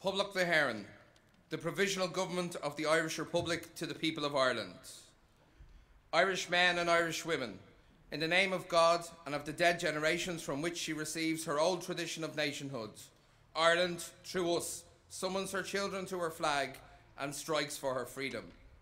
Public Hearing, the Provisional Government of the Irish Republic to the people of Ireland. Irish men and Irish women, in the name of God and of the dead generations from which she receives her old tradition of nationhood, Ireland, through us, summons her children to her flag and strikes for her freedom.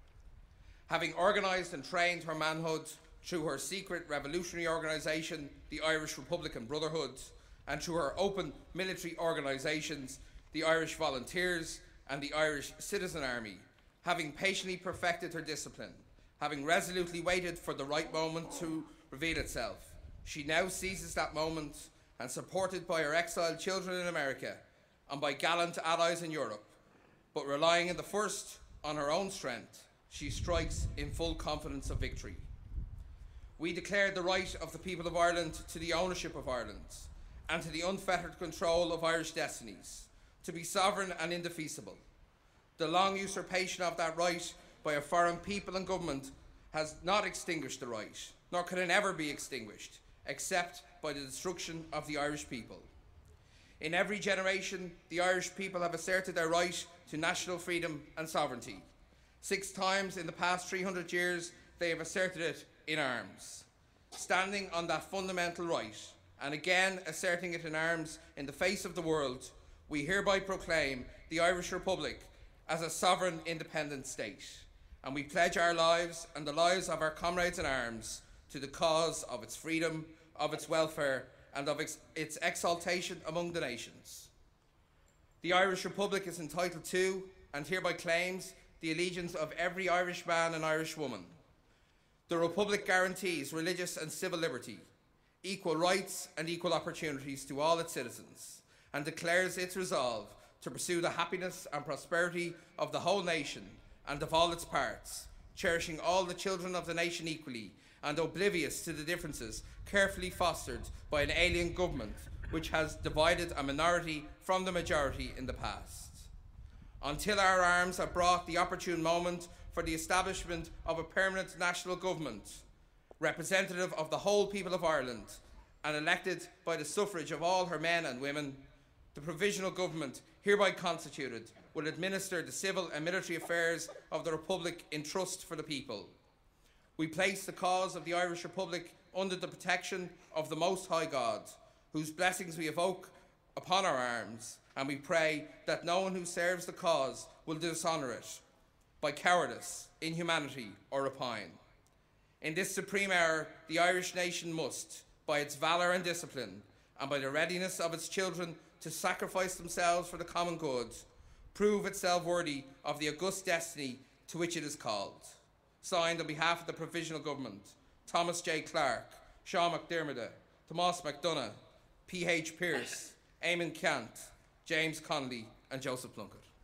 Having organised and trained her manhood through her secret revolutionary organisation, the Irish Republican Brotherhood, and through her open military organisations, the Irish Volunteers and the Irish Citizen Army, having patiently perfected her discipline, having resolutely waited for the right moment to reveal itself, she now seizes that moment and, supported by her exiled children in America and by gallant allies in Europe, but relying in the first on her own strength, she strikes in full confidence of victory. We declare the right of the people of Ireland to the ownership of Ireland and to the unfettered control of Irish destinies, to be sovereign and indefeasible. The long usurpation of that right by a foreign people and government has not extinguished the right, nor can it ever be extinguished, except by the destruction of the Irish people. In every generation, the Irish people have asserted their right to national freedom and sovereignty. 6 times in the past 300 years, they have asserted it in arms. Standing on that fundamental right, and again asserting it in arms in the face of the world, we hereby proclaim the Irish Republic as a sovereign, independent state, and we pledge our lives and the lives of our comrades in arms to the cause of its freedom, of its welfare, and of its exaltation among the nations. The Irish Republic is entitled to, and hereby claims, the allegiance of every Irish man and Irish woman. The Republic guarantees religious and civil liberty, equal rights and equal opportunities to all its citizens, and declares its resolve to pursue the happiness and prosperity of the whole nation and of all its parts, cherishing all the children of the nation equally and oblivious to the differences carefully fostered by an alien government which has divided a minority from the majority in the past. Until our arms have brought the opportune moment for the establishment of a permanent national government, representative of the whole people of Ireland and elected by the suffrage of all her men and women, the Provisional Government, hereby constituted, will administer the civil and military affairs of the Republic in trust for the people. We place the cause of the Irish Republic under the protection of the Most High God, whose blessings we evoke upon our arms, and we pray that no one who serves the cause will dishonour it by cowardice, inhumanity, or rapine. In this supreme hour, the Irish nation must, by its valour and discipline, and by the readiness of its children to sacrifice themselves for the common good, prove itself worthy of the august destiny to which it is called. Signed on behalf of the Provisional Government, Thomas J. Clarke, Sean McDermott, Tomás McDonagh, P.H. Pearce, Eamon Ceannt, James Connolly and Joseph Plunkett.